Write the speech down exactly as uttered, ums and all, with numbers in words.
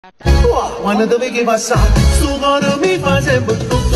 One of the big bassa, so gonna me faz é muito